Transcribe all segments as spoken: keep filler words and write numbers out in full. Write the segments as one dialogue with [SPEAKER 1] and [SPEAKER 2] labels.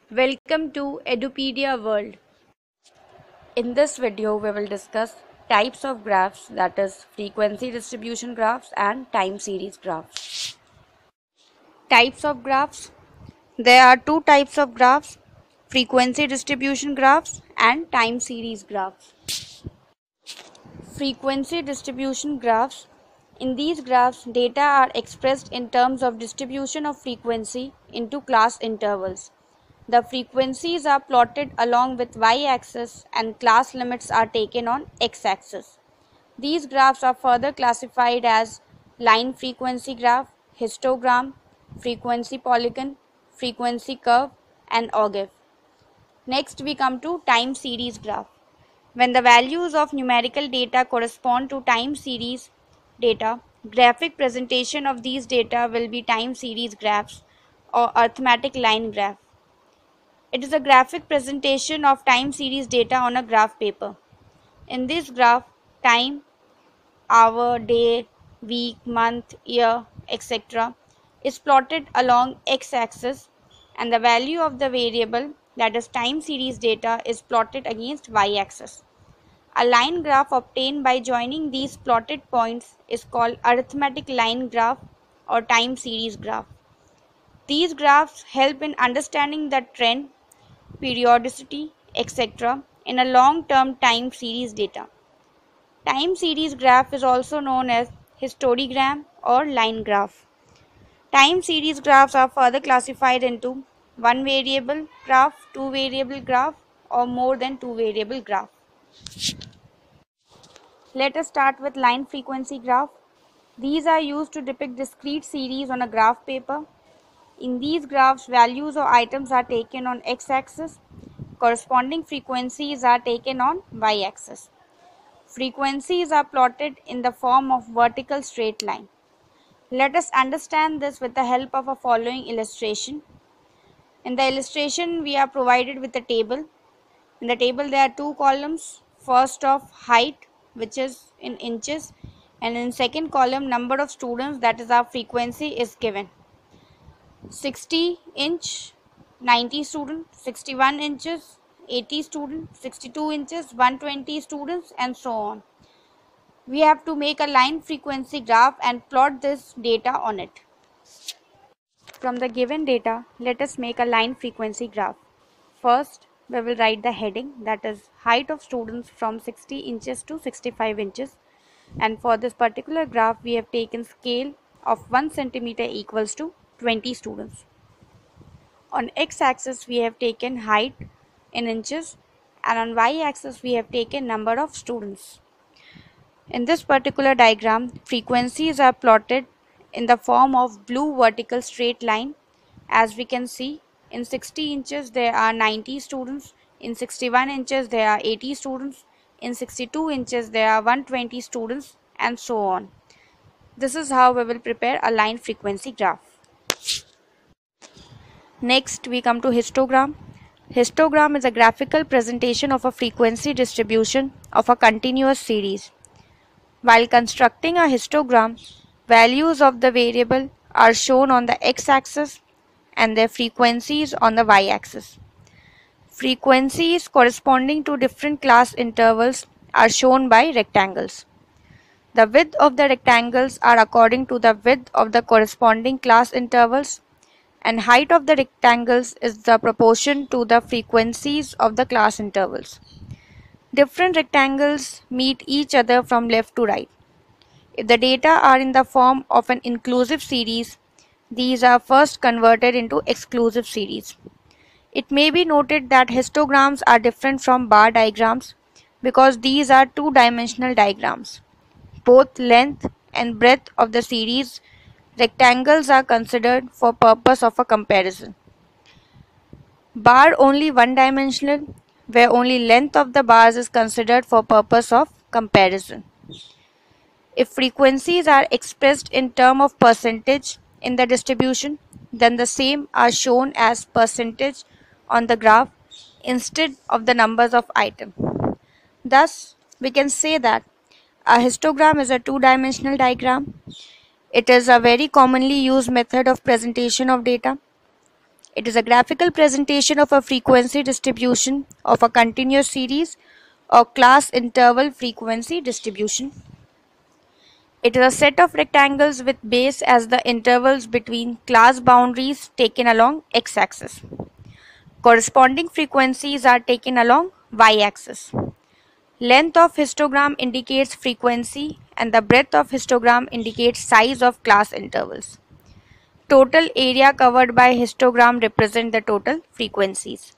[SPEAKER 1] Welcome to Edupedia World. In this video, we will discuss types of graphs, that is frequency distribution graphs and time series graphs. Types of graphs. There are two types of graphs, frequency distribution graphs and time series graphs. Frequency distribution graphs. In these graphs, data are expressed in terms of distribution of frequency into class intervals. The frequencies are plotted along with y-axis and class limits are taken on x-axis. These graphs are further classified as line frequency graph, histogram, frequency polygon, frequency curve, and ogive. Next we come to time series graph. When the values of numerical data correspond to time series data, graphic presentation of these data will be time series graphs or arithmetic line graph. It is a graphic presentation of time series data on a graph paper. In this graph, time, hour, day, week, month, year, et cetera is plotted along x-axis and the value of the variable, that is time series data, is plotted against y-axis. A line graph obtained by joining these plotted points is called arithmetic line graph or time series graph. These graphs help in understanding the trend, periodicity, et cetera in a long-term time series data. Time series graph is also known as histogram or line graph. Time series graphs are further classified into one variable graph, two variable graph, or more than two variable graph. Let us start with line frequency graph. These are used to depict discrete series on a graph paper. In these graphs, values of items are taken on x-axis, corresponding frequencies are taken on y-axis. Frequencies are plotted in the form of vertical straight line. Let us understand this with the help of a following illustration. In the illustration, we are provided with a table. In the table, there are two columns. First of height, which is in inches, and in second column, number of students, that is our frequency, is given. sixty inch, ninety students, sixty-one inches, eighty students, sixty-two inches, one hundred twenty students, and so on. We have to make a line frequency graph and plot this data on it. From the given data, let us make a line frequency graph. First, we will write the heading, that is height of students from sixty inches to sixty-five inches, and for this particular graph we have taken scale of one centimeter equals to twenty students. On x-axis we have taken height in inches and on y-axis we have taken number of students. In this particular diagram, frequencies are plotted in the form of blue vertical straight line. As we can see, in sixty inches there are ninety students, in sixty-one inches there are eighty students, in sixty-two inches there are one hundred twenty students, and so on. This is how we will prepare a line frequency graph. Next, we come to histogram. Histogram is a graphical presentation of a frequency distribution of a continuous series. While constructing a histogram, values of the variable are shown on the x-axis and their frequencies on the y-axis. Frequencies corresponding to different class intervals are shown by rectangles. The width of the rectangles are according to the width of the corresponding class intervals, and height of the rectangles is the proportion to the frequencies of the class intervals. Different rectangles meet each other from left to right. If the data are in the form of an inclusive series, these are first converted into exclusive series. It may be noted that histograms are different from bar diagrams because these are two-dimensional diagrams. Both length and breadth of the series rectangles are considered for purpose of a comparison. Bar only one-dimensional, where only length of the bars is considered for purpose of comparison. If frequencies are expressed in terms of percentage in the distribution, then the same are shown as percentage on the graph instead of the numbers of items. Thus, we can say that a histogram is a two-dimensional diagram. It is a very commonly used method of presentation of data. It is a graphical presentation of a frequency distribution of a continuous series or class interval frequency distribution. It is a set of rectangles with base as the intervals between class boundaries taken along x-axis. Corresponding frequencies are taken along y-axis. Length of histogram indicates frequency and the breadth of histogram indicates size of class intervals. Total area covered by histogram represent the total frequencies.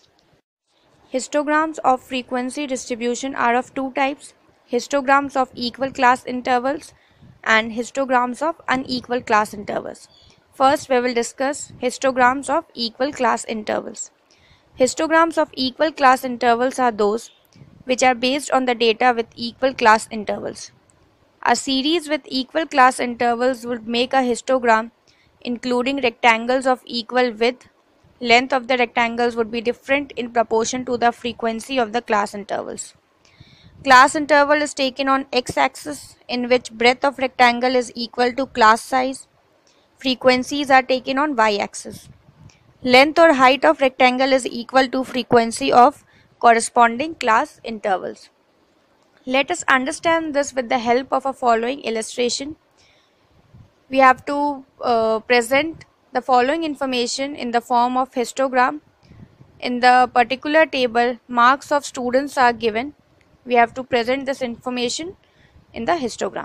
[SPEAKER 1] Histograms of frequency distribution are of two types: histograms of equal class intervals and histograms of unequal class intervals. First, we will discuss histograms of equal class intervals. Histograms of equal class intervals are those which are based on the data with equal class intervals. A series with equal class intervals would make a histogram including rectangles of equal width. Length of the rectangles would be different in proportion to the frequency of the class intervals. Class interval is taken on x-axis, in which breadth of rectangle is equal to class size. Frequencies are taken on y-axis. Length or height of rectangle is equal to frequency of corresponding class intervals. Let us understand this with the help of a following illustration. We have to uh, present the following information in the form of histogram. In the particular table, marks of students are given. We have to present this information in the histogram.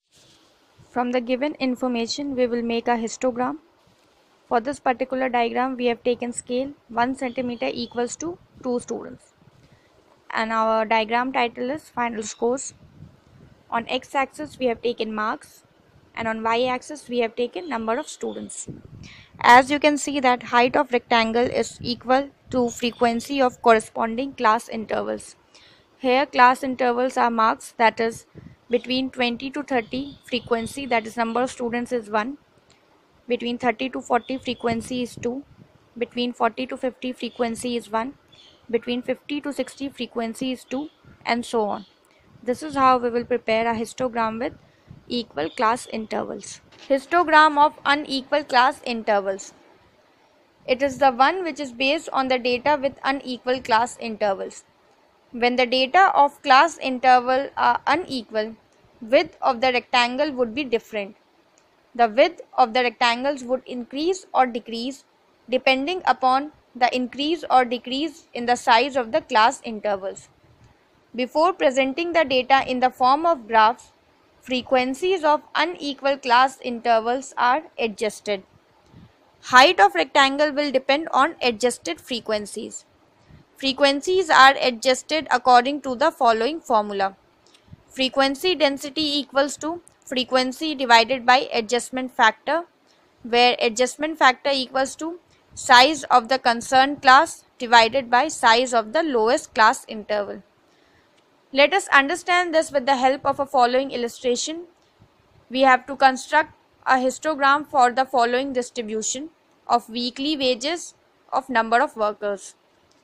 [SPEAKER 1] From the given information, we will make a histogram. For this particular diagram, we have taken scale one centimeter equals to two students. And our diagram title is final scores. On x-axis, we have taken marks, and on y-axis we have taken number of students. As you can see that height of rectangle is equal to frequency of corresponding class intervals. Here class intervals are marks, that is between twenty to thirty, frequency that is number of students is one, between thirty to forty frequency is two, between forty to fifty frequency is one, between fifty to sixty frequency is two, and so on. This is how we will prepare a histogram with equal class intervals. Histogram of unequal class intervals. It is the one which is based on the data with unequal class intervals. When the data of class interval are unequal, width of the rectangle would be different. The width of the rectangles would increase or decrease depending upon the increase or decrease in the size of the class intervals. Before presenting the data in the form of graphs, frequencies of unequal class intervals are adjusted. Height of rectangle will depend on adjusted frequencies. Frequencies are adjusted according to the following formula. Frequency density equals to frequency divided by adjustment factor, where adjustment factor equals to size of the concerned class divided by size of the lowest class interval. Let us understand this with the help of a following illustration. We have to construct a histogram for the following distribution of weekly wages of number of workers.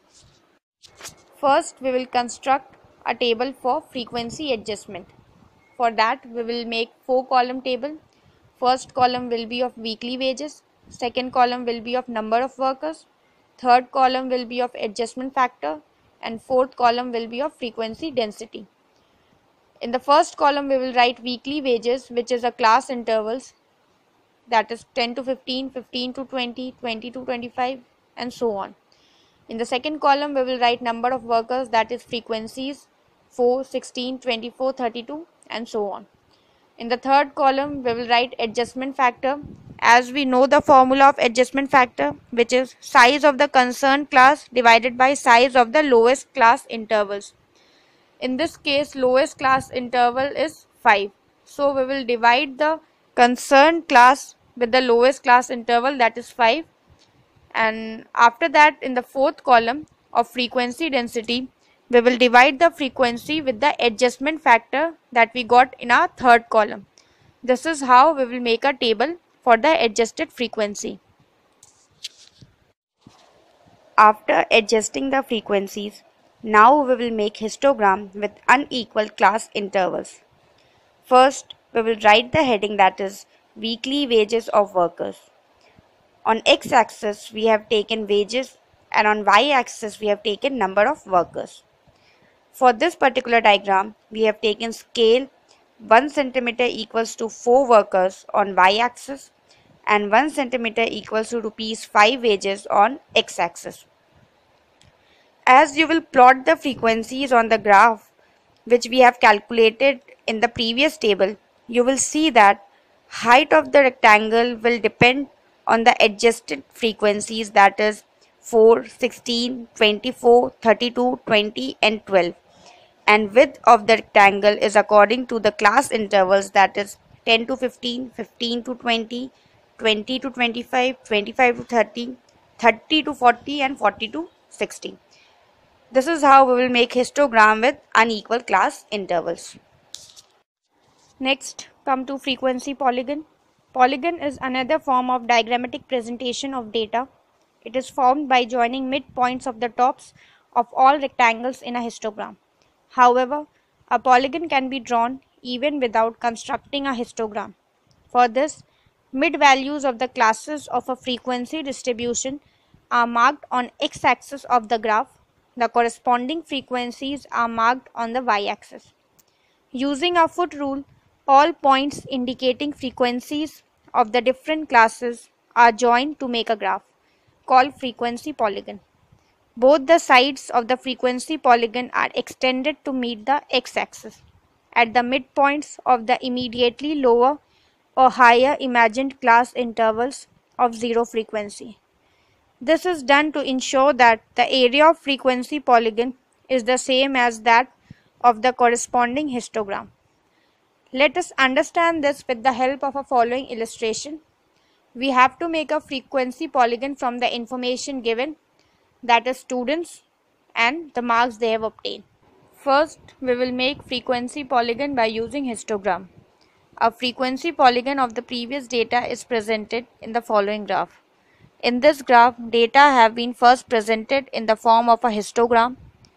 [SPEAKER 1] First, we will construct a table for frequency adjustment. For that, we will make four column table. First column will be of weekly wages, second column will be of number of workers, third column will be of adjustment factor, and fourth column will be of frequency density. In the first column, we will write weekly wages, which is a class intervals, that is ten to fifteen, fifteen to twenty, twenty to twenty-five, and so on. In the second column, we will write number of workers, that is frequencies four, sixteen, twenty-four, thirty-two, and so on. In the third column, we will write adjustment factor. As we know the formula of adjustment factor, which is size of the concerned class divided by size of the lowest class intervals. In this case, lowest class interval is five. So we will divide the concerned class with the lowest class interval, that is five. And after that, in the fourth column of frequency density, we will divide the frequency with the adjustment factor that we got in our third column. This is how we will make a table for the adjusted frequency. After adjusting the frequencies, now we will make histogram with unequal class intervals. First, we will write the heading, that is weekly wages of workers. On x-axis we have taken wages and on y-axis we have taken number of workers. For this particular diagram, we have taken scale one centimeter equals to four workers on y-axis and one centimeter equals to rupees five wages on x-axis. As you will plot the frequencies on the graph which we have calculated in the previous table, you will see that height of the rectangle will depend on the adjusted frequencies, that is four, sixteen, twenty-four, thirty-two, twenty and twelve, and width of the rectangle is according to the class intervals, that is ten to fifteen, fifteen to twenty, twenty to twenty-five, twenty-five to thirty, thirty to forty and forty to sixty. This is how we will make histogram with unequal class intervals. Next, come to frequency polygon. Polygon is another form of diagrammatic presentation of data. It is formed by joining midpoints of the tops of all rectangles in a histogram. However, a polygon can be drawn even without constructing a histogram. For this, mid values of the classes of a frequency distribution are marked on x-axis of the graph. The corresponding frequencies are marked on the y-axis. Using a foot rule, all points indicating frequencies of the different classes are joined to make a graph called frequency polygon. Both the sides of the frequency polygon are extended to meet the x-axis at the midpoints of the immediately lower or higher imagined class intervals of zero frequency. This is done to ensure that the area of frequency polygon is the same as that of the corresponding histogram. Let us understand this with the help of a following illustration. We have to make a frequency polygon from the information given, that is students and the marks they have obtained. First, we will make frequency polygon by using histogram. A frequency polygon of the previous data is presented in the following graph. In this graph, data have been first presented in the form of a histogram.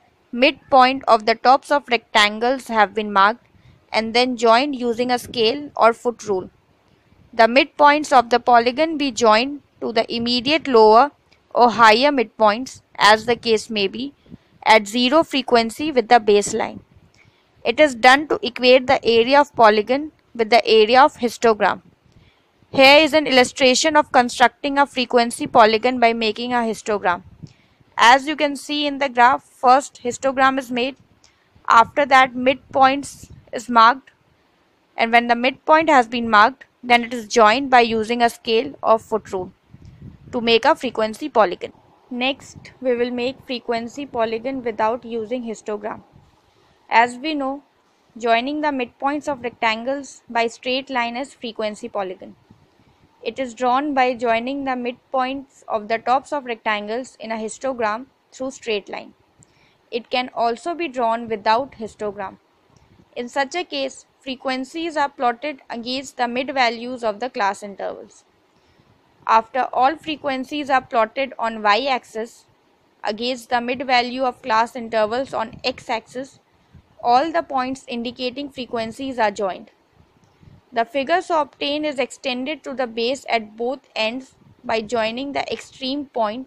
[SPEAKER 1] Midpoint of the tops of rectangles have been marked and then joined using a scale or foot rule. The midpoints of the polygon be joined to the immediate lower or higher midpoints, as the case may be, at zero frequency with the baseline. It is done to equate the area of polygon with the area of histogram. Here is an illustration of constructing a frequency polygon by making a histogram. As you can see in the graph, first histogram is made, after that midpoints is marked, and when the midpoint has been marked, then it is joined by using a scale or foot rule to make a frequency polygon. Next, we will make frequency polygon without using histogram. As we know, joining the midpoints of rectangles by straight line is frequency polygon. It is drawn by joining the midpoints of the tops of rectangles in a histogram through straight line. It can also be drawn without histogram. In such a case, frequencies are plotted against the mid values of the class intervals. After all frequencies are plotted on y-axis against the mid value of class intervals on x-axis, all the points indicating frequencies are joined. The figure so obtained is extended to the base at both ends by joining the extreme point.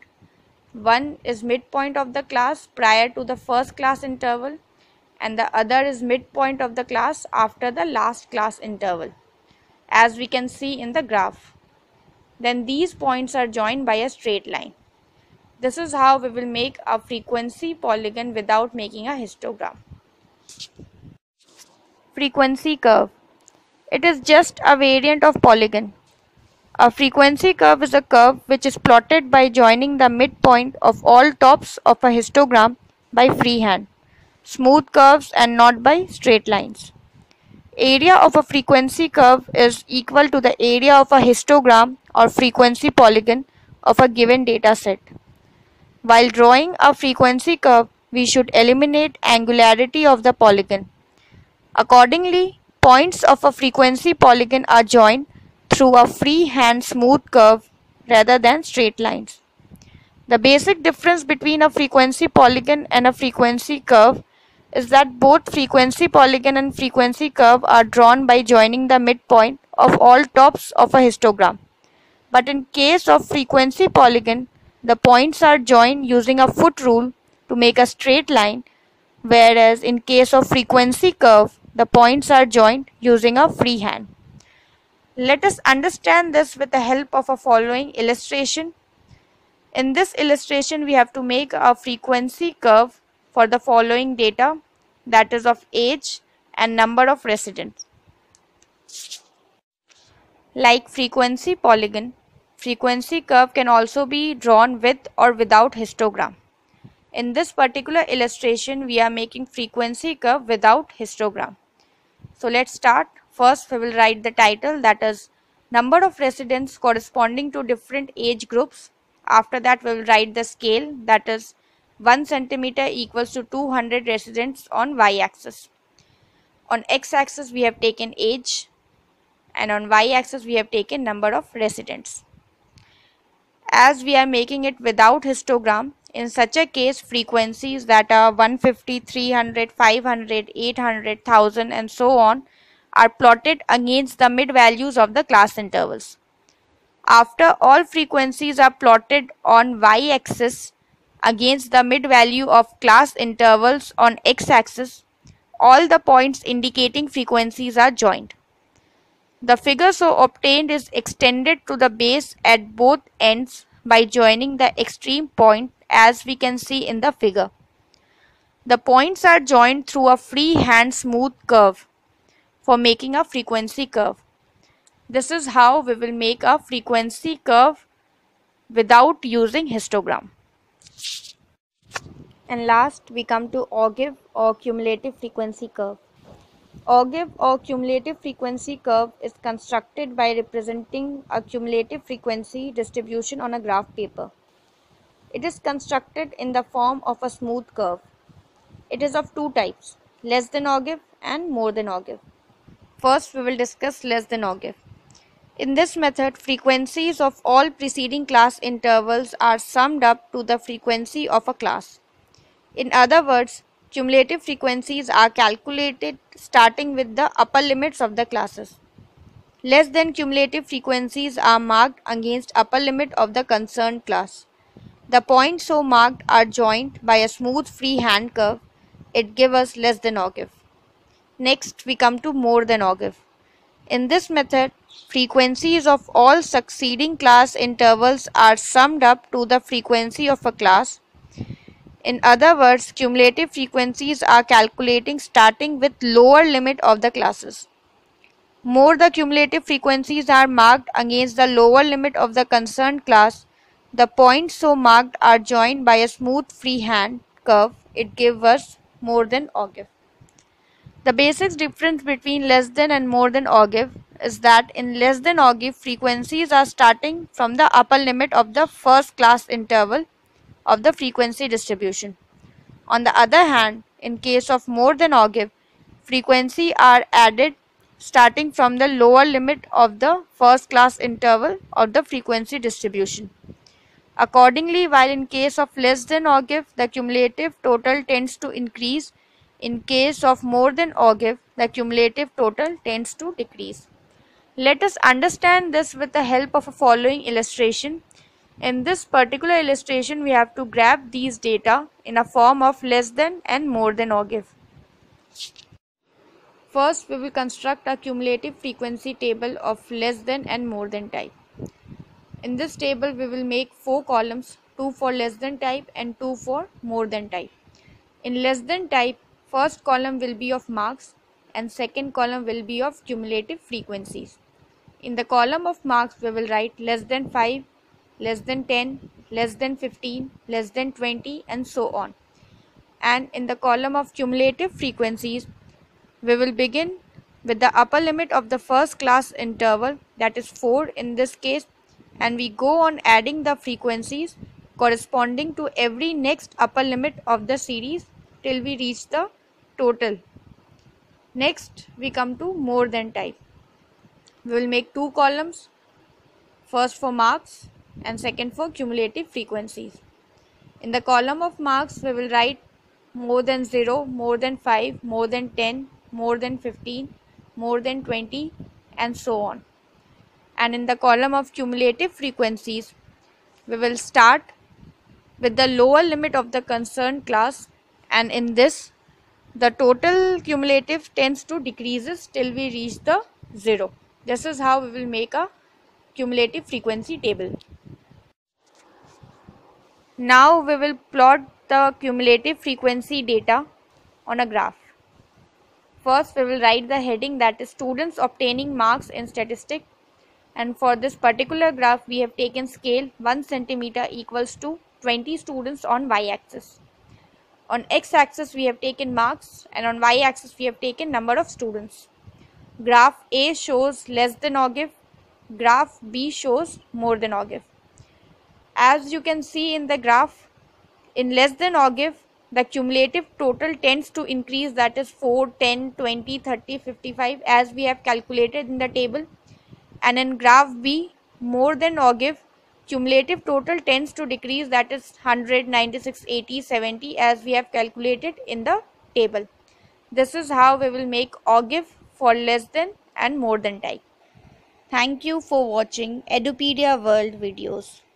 [SPEAKER 1] One is midpoint of the class prior to the first class interval and the other is midpoint of the class after the last class interval, as we can see in the graph. Then these points are joined by a straight line. This is how we will make a frequency polygon without making a histogram. Frequency curve. It is just a variant of polygon. A frequency curve is a curve which is plotted by joining the midpoint of all tops of a histogram by freehand, smooth curves and not by straight lines. Area of a frequency curve is equal to the area of a histogram or frequency polygon of a given data set. While drawing a frequency curve, we should eliminate angularity of the polygon. Accordingly, points of a frequency polygon are joined through a freehand smooth curve rather than straight lines. The basic difference between a frequency polygon and a frequency curve is that both frequency polygon and frequency curve are drawn by joining the midpoint of all tops of a histogram, But in case of frequency polygon, the points are joined using a foot rule to make a straight line, whereas in case of frequency curve, the points are joined using a freehand. Let us understand this with the help of a following illustration. In this illustration, we have to make a frequency curve for the following data, that is of age and number of residents. Like frequency polygon, frequency curve can also be drawn with or without histogram. In this particular illustration, we are making frequency curve without histogram. So let's start. First, we will write the title, that is number of residents corresponding to different age groups. After that, we will write the scale, that is one centimeter equals to two hundred residents on y-axis. On x-axis, we have taken age, and on y-axis, we have taken number of residents. As we are making it without histogram, in such a case, frequencies that are one hundred fifty, three hundred, five hundred, eight hundred, one thousand and so on are plotted against the mid values of the class intervals. After all frequencies are plotted on y-axis against the mid value of class intervals on x-axis, all the points indicating frequencies are joined. The figure so obtained is extended to the base at both ends by joining the extreme point, as we can see in the figure. The points are joined through a freehand smooth curve for making a frequency curve. This is how we will make a frequency curve without using histogram. And last, we come to ogive or cumulative frequency curve. Ogive or cumulative frequency curve is constructed by representing a cumulative frequency distribution on a graph paper. It is constructed in the form of a smooth curve. It is of two types, less than ogive and more than ogive. First, we will discuss less than ogive. In this method, frequencies of all preceding class intervals are summed up to the frequency of a class. In other words, cumulative frequencies are calculated starting with the upper limits of the classes. Less than cumulative frequencies are marked against upper limit of the concerned class. The points so marked are joined by a smooth freehand curve. It gives us less than ogive. Next, we come to more than ogive. In this method, frequencies of all succeeding class intervals are summed up to the frequency of a class. In other words, cumulative frequencies are calculating starting with lower limit of the classes. More the cumulative frequencies are marked against the lower limit of the concerned class, the points so marked are joined by a smooth freehand curve. It gives us more than ogive. The basic difference between less than and more than ogive is that in less than ogive, frequencies are starting from the upper limit of the first class interval of the frequency distribution. On the other hand, in case of more than ogive, frequencies are added starting from the lower limit of the first class interval of the frequency distribution. Accordingly, while in case of less than ogive, the cumulative total tends to increase, in case of more than ogive, the cumulative total tends to decrease. Let us understand this with the help of a following illustration. In this particular illustration, we have to graph these data in a form of less than and more than ogive. First, we will construct a cumulative frequency table of less than and more than type. In this table, we will make four columns, two for less than type and two for more than type. In less than type, first column will be of marks and second column will be of cumulative frequencies. In the column of marks, we will write less than five, less than ten, less than fifteen, less than twenty and so on. And in the column of cumulative frequencies, we will begin with the upper limit of the first class interval, that is four in this case, and we go on adding the frequencies corresponding to every next upper limit of the series till we reach the total. Next, we come to more than type. We will make two columns, first for marks and second for cumulative frequencies. In the column of marks, we will write more than zero, more than five, more than ten, more than fifteen, more than twenty and so on.
[SPEAKER 2] and in the column of cumulative frequencies, we will start with the lower limit of the concerned class, and in this the total cumulative tends to decreases till we reach the zero. This is how we will make a cumulative frequency table. Now we will plot the cumulative frequency data on a graph. First we will write the heading, that is students obtaining marks in statistics, and for this particular graph we have taken scale one centimeter equals to twenty students on y-axis. On x-axis we have taken marks, and on y-axis we have taken number of students. Graph A shows less than or give, graph B shows more than or give. As you can see in the graph, in less than or give, the cumulative total tends to increase, that is four, ten, twenty, thirty, fifty-five, as we have calculated in the table. And in graph B, more than or give, cumulative total tends to decrease, that is one hundred, ninety-six, eighty, seventy, as we have calculated in the table. This is how we will make or give for less than and more than type. Thank you for watching Edupedia World videos.